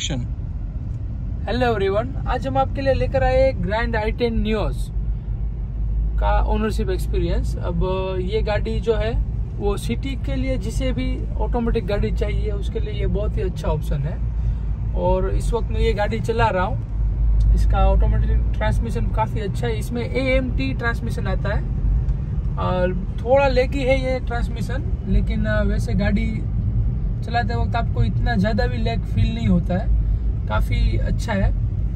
Action. Hello everyone, आज हम आपके लिए लेकर आए ग्रैंड i10 नियोस का ओनरशिप एक्सपीरियंस। अब ये गाड़ी जो है वो सिटी के लिए, जिसे भी ऑटोमेटिक गाड़ी चाहिए उसके लिए ये बहुत ही अच्छा ऑप्शन है। और इस वक्त मैं ये गाड़ी चला रहा हूँ। इसका ऑटोमेटिक ट्रांसमिशन काफ़ी अच्छा है। इसमें AMT ट्रांसमिशन आता है। थोड़ा लेगी है ये ट्रांसमिशन, लेकिन वैसे गाड़ी चलाते वक्त आपको इतना ज़्यादा भी लैग फील नहीं होता है, काफ़ी अच्छा है।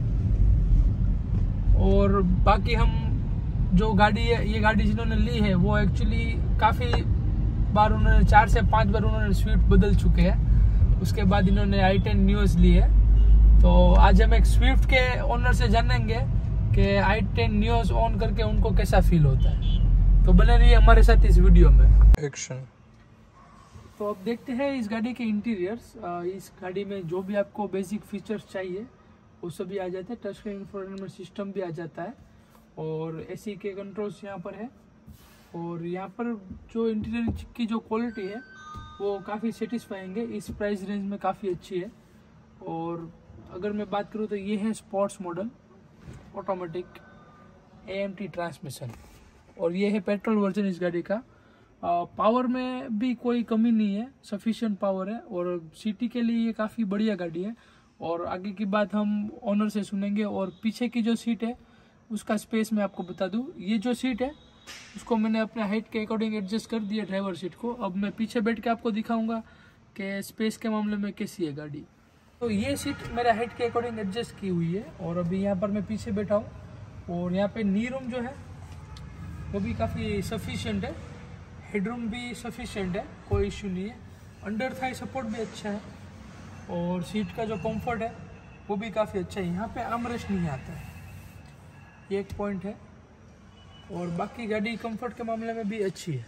और बाकी हम जो गाड़ी है, ये गाड़ी जिन्होंने ली है वो एक्चुअली काफ़ी बार उन्होंने 4 से 5 बार उन्होंने स्विफ्ट बदल चुके हैं। उसके बाद इन्होंने i10 नियोस ली है। तो आज हम एक स्विफ्ट के ओनर से जानेंगे कि i10 नियोस ऑन करके उनको कैसा फील होता है। तो बने रहिए हमारे साथ इस वीडियो में। एक्शन। तो अब देखते हैं इस गाड़ी के इंटीरियर्स। इस गाड़ी में जो भी आपको बेसिक फीचर्स चाहिए वो सभी आ जाते हैं। टच स्क्रीन इंफोटेनमेंट सिस्टम भी आ जाता है और AC के कंट्रोल्स यहाँ पर है। और यहाँ पर जो इंटीरियर की जो क्वालिटी है वो काफ़ी सेटिस्फाइंग है। इस प्राइस रेंज में काफ़ी अच्छी है। और अगर मैं बात करूँ तो ये है sports model automatic AMT transmission, और ये है पेट्रोल वर्जन इस गाड़ी का। पावर में भी कोई कमी नहीं है, सफिशिएंट पावर है और सिटी के लिए ये काफ़ी बढ़िया गाड़ी है। और आगे की बात हम ओनर से सुनेंगे। और पीछे की जो सीट है उसका स्पेस मैं आपको बता दूं, ये जो सीट है उसको मैंने अपने हाइट के अकॉर्डिंग एडजस्ट कर दिया ड्राइवर सीट को। अब मैं पीछे बैठ के आपको दिखाऊंगा कि स्पेस के मामले में कैसी है गाड़ी। तो ये सीट मेरे हाइट के अकॉर्डिंग एडजस्ट की हुई है और अभी यहाँ पर मैं पीछे बैठा हूँ। और यहाँ पे नी रूम जो है वो भी काफ़ी सफिशिएंट है, हेडरूम भी सफिशिएंट है, कोई इश्यू नहीं है। अंडर थाई सपोर्ट भी अच्छा है और सीट का जो कंफर्ट है वो भी काफ़ी अच्छा है। यहाँ पे आर्मरेस्ट नहीं आता है, ये एक पॉइंट है। और बाकी गाड़ी कंफर्ट के मामले में भी अच्छी है।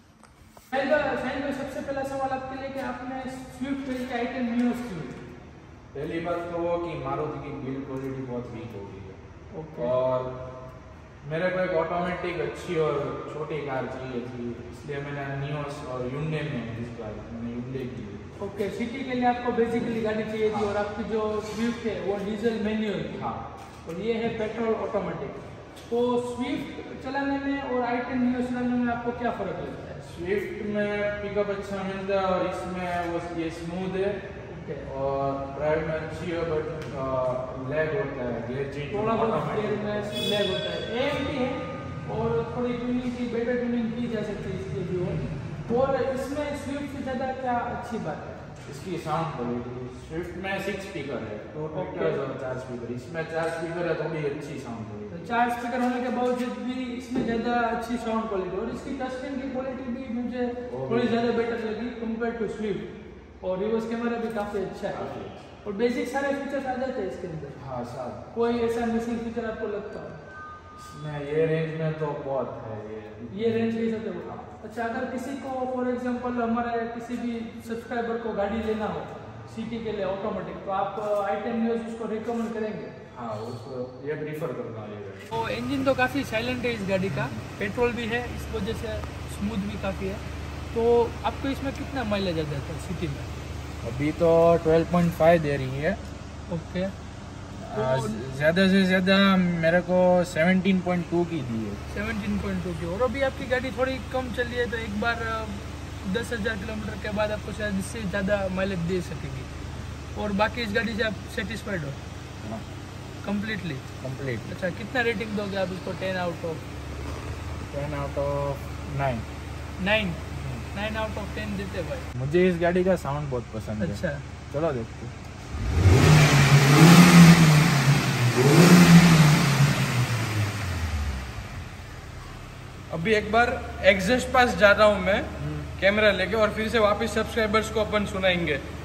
सबसे पहला सवाल आपके लिए कि आपने स्विफ्ट के i10 नियोस क्यों? पहली बात तो वो कि मारुति की बिल्ड क्वालिटी बहुत वीक हो गई है। ओके। और मेरे को एक ऑटोमेटिक अच्छी और छोटी कार चाहिए थी, इसलिए मैंने नियोस और ह्युंडई में इस बार मैंने ह्युंडई की। ओके, सिटी के लिए आपको बेसिकली गाड़ी चाहिए थी। और आपकी जो स्विफ्ट है वो डीजल मैन्युअल थी। हाँ। और ये है पेट्रोल ऑटोमेटिक। तो स्विफ्ट चलाने में और i10 नियोस चलाने में आपको क्या फ़र्क लगता है? स्विफ्ट में पिकअप अच्छा मिलता है और इसमें वो ये स्मूथ है और ड्राइव में अच्छी है, बट लैग होता है, गियर चेंज थोड़ा बहुत गियर में लैग होता है। AMT है और थोड़ी ट्यूनिंग की, बेटर ट्यूनिंग की जा सकती है इसके भी। और इसमें स्विफ्ट से ज़्यादा क्या अच्छी बात है? इसकी साउंड क्वालिटी। स्विफ्ट में 6 स्पीकर है, 2 ट्विटर्स और 4 स्पीकर। इसमें 4 स्पीकर है, थोड़ी अच्छी साउंड क्वालिटी। तो 4 स्पीकर होने के बावजूद भी इसमें ज़्यादा अच्छी साउंड क्वालिटी। और इसकी टच स्क्रीन की क्वालिटी भी मुझे थोड़ी ज़्यादा बेटर लगी कंपेयर टू स्विफ्ट। और रिवर्स कैमरा भी काफ़ी अच्छा है और बेसिक सारे फीचर्स आ जाते हैं इसके अंदर। हाँ साहब। कोई ऐसा मिसिंग फीचर आपको लगता है? इसमें ये रेंज में तो बहुत है। ये रेंज के हिसाब से होगा। अच्छा, अगर किसी को फॉर एग्जांपल हमारे किसी भी सब्सक्राइबर को गाड़ी लेना हो सिटी के लिए ऑटोमेटिक, तो आप i10 नियोस उसको रिकमेंड करेंगे? हाँ, उसको ये प्रीफर करना है। तो इंजन तो काफ़ी साइलेंट है इस गाड़ी का, पेट्रोल भी है, इस वजह से स्मूथ भी काफ़ी है। तो आपको इसमें कितना माइलेज आ जाता है सिटी में? अभी तो 12.5 दे रही है। ओके। ज़्यादा से ज़्यादा मेरे को 17.2 की दी है। 17.2 की। और अभी आपकी गाड़ी थोड़ी कम चली है, तो एक बार 10,000 किलोमीटर के बाद आपको शायद इससे ज़्यादा माइलेज दे सकेगी। और बाकी इस गाड़ी से आप सेटिस्फाइड हो? हाँ, कम्प्लीटली। अच्छा, कितना रेटिंग दोगे आप इसको? 10 आउट ऑफ 9। 9 आउट ऑफ 10 देते भाई। मुझे इस गाड़ी का साउंड बहुत पसंद है। अच्छा, चलो देखते। अभी एक बार एग्जॉस्ट पास जा रहा हूँ मैं कैमरा लेके, और फिर से वापस सब्सक्राइबर्स को अपन सुनाएंगे।